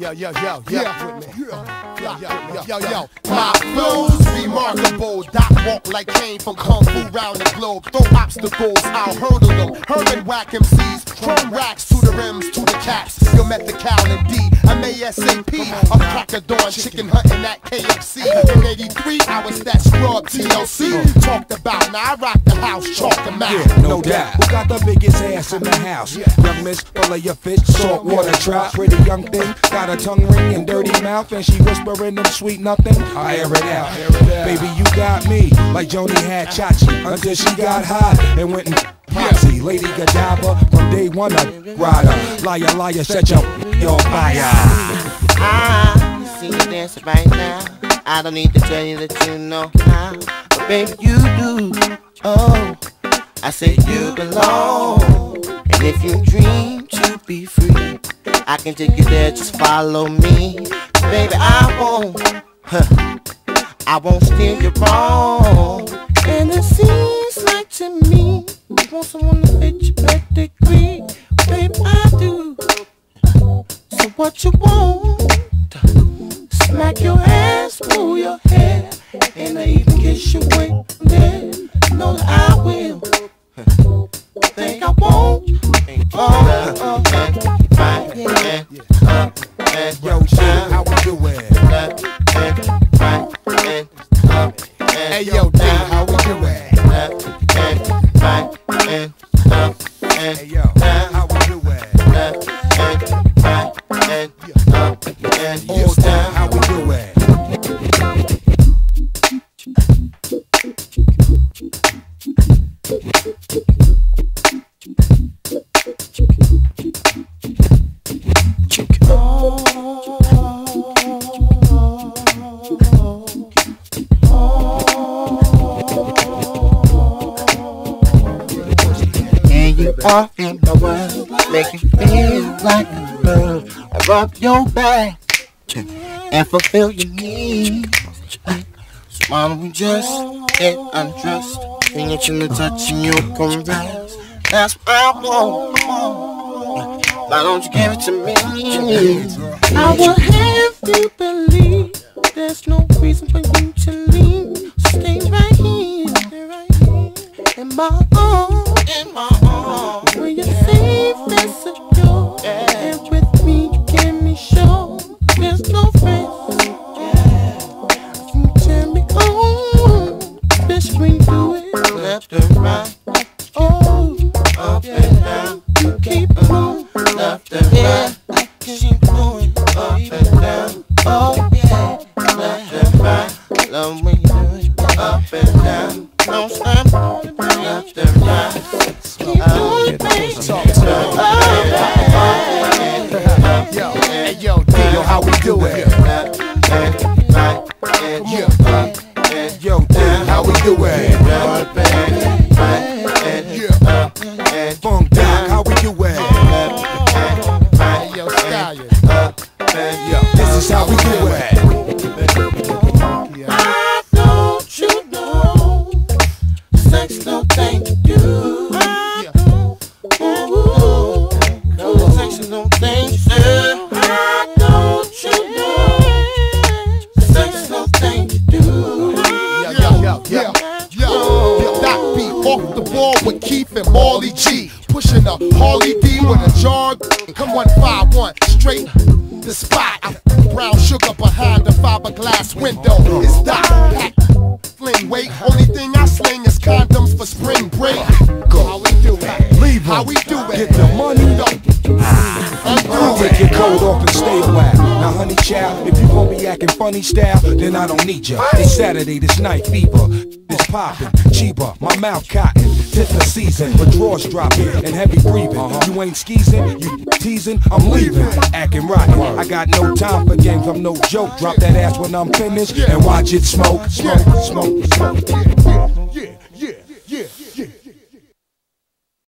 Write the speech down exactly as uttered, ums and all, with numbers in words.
Yo, yo, yo, yeah, with me. Yo, yo, yo, yo, yo. My flows remarkable. Doc walk like Kane from Kung Fu round the globe. Throw obstacles, I'll hurdle them. Herman whack M Cs, chrome racks to the rims, to the caps. Yo, met the cow and D. I'm A S A P. I'm crack of dawn, chicken hunting at K F C. In eighty-three, I was that scrub T L C. Talked about, now I rock the house, chalk them out. Yeah, no doubt. Who got the biggest ass in the house? Young miss, full of your fish, salt water trout. Pretty young thing, got a tongue ring and dirty mouth, and she whispering them sweet nothing. I air it out, baby, you got me like Joni had Chachi until she got hot and went and poxy. Lady Godiva from day one a rider. Liar, liar, set your your fire. I see you dancing right now. I don't need to tell you that you know how, but baby you do. Oh, I say you belong, and if you dream to be free, I can take you there, just follow me. Baby, I won't, huh, I won't steer you wrong. And it seems like to me, you want someone to fit your pedigree. Baby, I do. So what you want? Smack your ass, pull your hair, and I even kiss you when there. Know that I will. Think I won't. Oh, oh, oh. Right, yeah, up, and Yo, shit, how we do it? left, and right, and up, and Hey, yo, D, how we do it? left, and right, and up, and Hey, yo, how we do it? left, and right, and up, and Yo, down, how we do it? And you are in the world, make you feel like a bird. I rub your back and fulfill your needs. So why don't we just get undressed? Bring it in the touch and you come rest. That's what I want. Why don't you give it to me? I will have you believe there's no reason for you to leave. Stay right here, stay right here in my arms, in my arms. Where you're safe and secure, and with me you give me sure there's no risk. You turn me on, bitch, when you do it left and right. Oh, up and down, you keep moving left and right. Keep going up and down. Oh yeah, left and right. Love when you do it up and down. Don't stop, left and right. Keep doing things up and down. Yo, hey, yo, D, yo, how we do it? Left and right, and you up and Yo, down, how we do it? up and right, and up and Funk Doc, how we do it? left and right. Hey, yo, Stallion. Up and Yo, this is how we do it. I don't you know, sex no thing to do. Ooh, no sex no thing to do. I don't you know, sex no thing to do. Yo, yo, yo, yo, yo, yo, Doc B off the ball with Keith and Marley G. Pushing up Harley D with a jar. Come one five one straight the spot. I brown sugar behind the fiberglass window. It's Doc Pack. Fling weight. Only thing I sling is condoms for spring break. How we do it? Leave How we do it? Get the money. Undo Take your it. coat off and stay a while. Now, honey child, if you gon' be acting funny style, then I don't need ya. It's Saturday, this night fever. It's poppin', cheaper, my mouth cotton. Tis the season, but drawers dropping and heavy breathing. You ain't skeezing, you teasing, I'm leaving. Acting rotten, I got no time for games, I'm no joke. Drop that ass when I'm finished and watch it smoke, smoke, smoke, smoke.